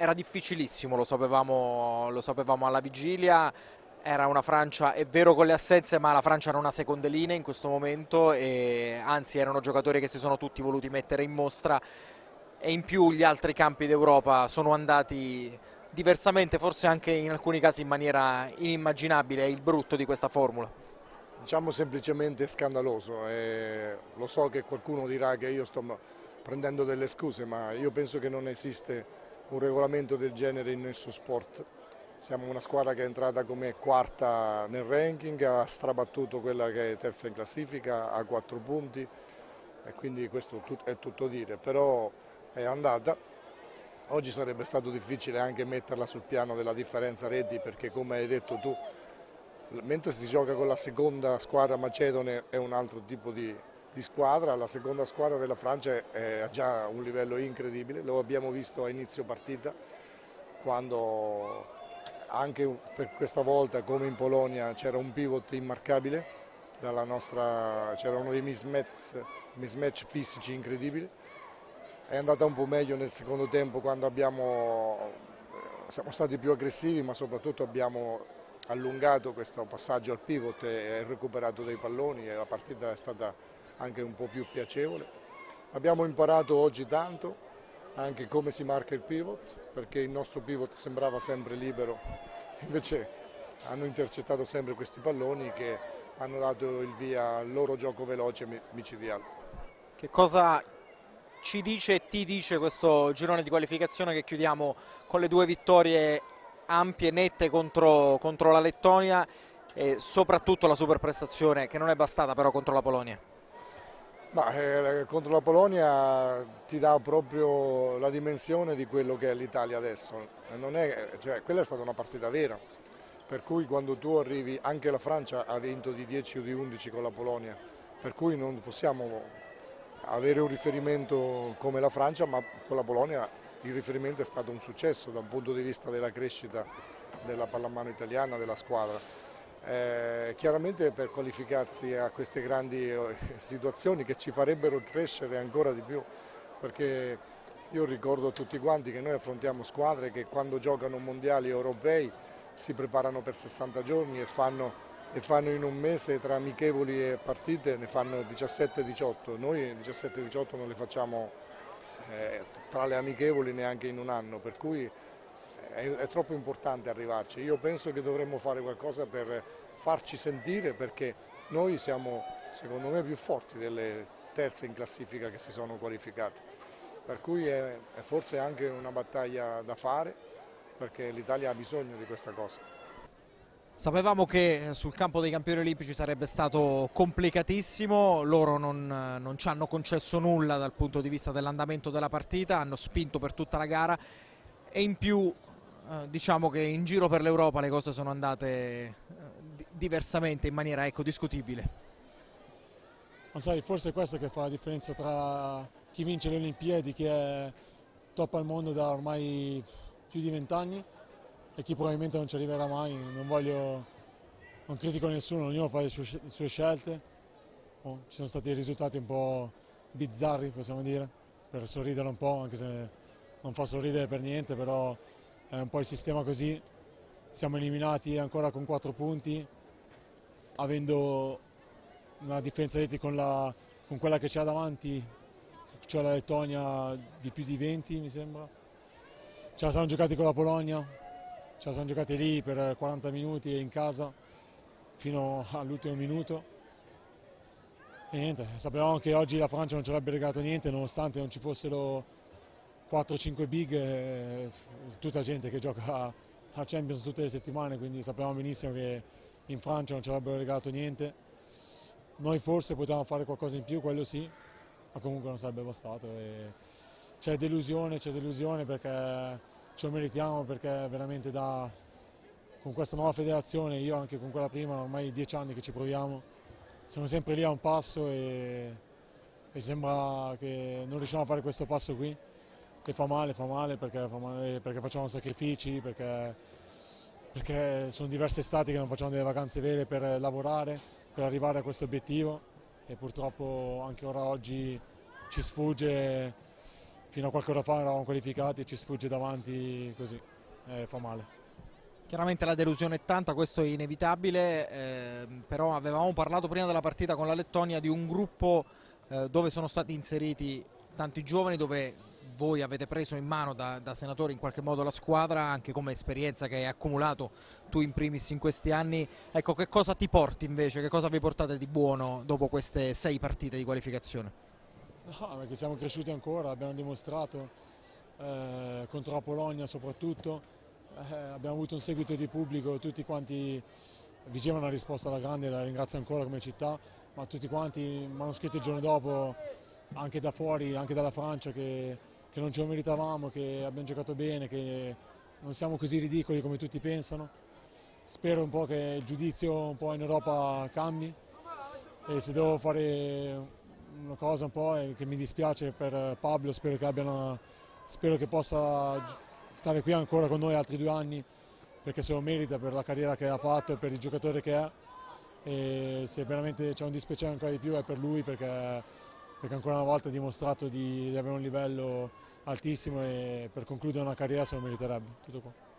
era difficilissimo, lo sapevamo alla vigilia. Era una Francia, è vero con le assenze, ma la Francia non ha seconde linee in questo momento e anzi erano giocatori che si sono tutti voluti mettere in mostra e in più gli altri campi d'Europa sono andati diversamente, forse anche in alcuni casi in maniera inimmaginabile, è il brutto di questa formula. Diciamo semplicemente scandaloso. Lo so che qualcuno dirà che io sto prendendo delle scuse, ma io penso che non esiste un regolamento del genere in nessun sport. Siamo una squadra che è entrata come quarta nel ranking, ha strabattuto quella che è terza in classifica, ha 4 punti e quindi questo è tutto dire, però è andata. Oggi sarebbe stato difficile anche metterla sul piano della differenza reti perché come hai detto tu, mentre si gioca con la seconda squadra macedone è un altro tipo di squadra, la seconda squadra della Francia ha già un livello incredibile, lo abbiamo visto a inizio partita quando anche per questa volta come in Polonia c'era un pivot immarcabile, c'era uno dei mismatch fisici incredibili. È andata un po' meglio nel secondo tempo quando siamo stati più aggressivi, ma soprattutto abbiamo allungato questo passaggio al pivot e recuperato dei palloni e la partita è stata anche un po' più piacevole. Abbiamo imparato oggi tanto anche come si marca il pivot, perché il nostro pivot sembrava sempre libero, invece hanno intercettato sempre questi palloni che hanno dato il via al loro gioco veloce e micidiale. Che cosa ci dice e ti dice questo girone di qualificazione che chiudiamo con le due vittorie ampie, nette contro la Lettonia e soprattutto la super prestazione che non è bastata però contro la Polonia? Contro la Polonia ti dà proprio la dimensione di quello che è l'Italia adesso. Quella è stata una partita vera, per cui quando tu arrivi, anche la Francia ha vinto di 10 o di 11 con la Polonia, per cui non possiamo avere un riferimento come la Francia, ma con la Polonia il riferimento è stato un successo dal punto di vista della crescita della pallamano italiana, della squadra. Chiaramente per qualificarsi a queste grandi situazioni che ci farebbero crescere ancora di più, perché io ricordo a tutti quanti che noi affrontiamo squadre che quando giocano mondiali europei si preparano per 60 giorni e fanno in un mese tra amichevoli e partite ne fanno 17-18, noi 17-18 non le facciamo tra le amichevoli neanche in un anno, per cui è troppo importante arrivarci. Io penso che dovremmo fare qualcosa per farci sentire perché noi siamo secondo me più forti delle terze in classifica che si sono qualificate, per cui è forse anche una battaglia da fare perché l'Italia ha bisogno di questa cosa. Sapevamo che sul campo dei campioni olimpici sarebbe stato complicatissimo, loro non ci hanno concesso nulla dal punto di vista dell'andamento della partita, hanno spinto per tutta la gara e in più diciamo che in giro per l'Europa le cose sono andate diversamente in maniera ecco, discutibile. Ma sai, forse è questo che fa la differenza tra chi vince le Olimpiadi, che è top al mondo da ormai più di 20 anni, e chi probabilmente non ci arriverà mai. Non critico nessuno, ognuno fa le sue scelte. Ci sono stati risultati un po' bizzarri, possiamo dire, per sorridere un po', anche se non fa sorridere per niente, però è un po' il sistema così. Siamo eliminati ancora con 4 punti, avendo una differenza reti con quella che c'è davanti, cioè la Lettonia di più di 20 mi sembra. Ce la siamo giocati con la Polonia, ce la siamo giocati lì per 40 minuti in casa fino all'ultimo minuto e niente, sapevamo che oggi la Francia non ci avrebbe regalato niente nonostante non ci fossero 4-5 big, tutta gente che gioca a Champions tutte le settimane, quindi sapevamo benissimo che in Francia non ci avrebbero regalato niente. Noi forse potevamo fare qualcosa in più, quello sì, ma comunque non sarebbe bastato. E c'è delusione perché ce lo meritiamo, perché veramente con questa nuova federazione, io anche con quella prima, ormai 10 anni che ci proviamo, siamo sempre lì a un passo e sembra che non riusciamo a fare questo passo qui, che fa male perché facciamo sacrifici, perché sono diverse estati che non facciamo delle vacanze vere per lavorare, per arrivare a questo obiettivo e purtroppo anche ora oggi ci sfugge fino a qualche ora fa eravamo qualificati e ci sfugge davanti così, fa male. Chiaramente la delusione è tanta, questo è inevitabile, però avevamo parlato prima della partita con la Lettonia di un gruppo dove sono stati inseriti tanti giovani, dove voi avete preso in mano da senatori in qualche modo la squadra, anche come esperienza che hai accumulato tu in primis in questi anni. Ecco, che cosa ti porti invece, che cosa vi portate di buono dopo queste 6 partite di qualificazione? No, perché siamo cresciuti ancora, abbiamo dimostrato contro la Polonia soprattutto. Abbiamo avuto un seguito di pubblico, tutti quanti Vigevano una risposta alla grande, la ringrazio ancora come città, ma tutti quanti mi hanno scritto il giorno dopo, anche da fuori, anche dalla Francia, che non ce lo meritavamo, che abbiamo giocato bene, che non siamo così ridicoli come tutti pensano. Spero un po' che il giudizio un po' in Europa cambi e se devo fare una cosa un po' che mi dispiace per Pablo, spero che possa stare qui ancora con noi altri 2 anni, perché se lo merita per la carriera che ha fatto e per il giocatore che è, e se veramente c'è un dispiacere ancora di più è per lui, perché ancora una volta ha dimostrato di avere un livello altissimo e per concludere una carriera se lo meriterebbe. Tutto qua.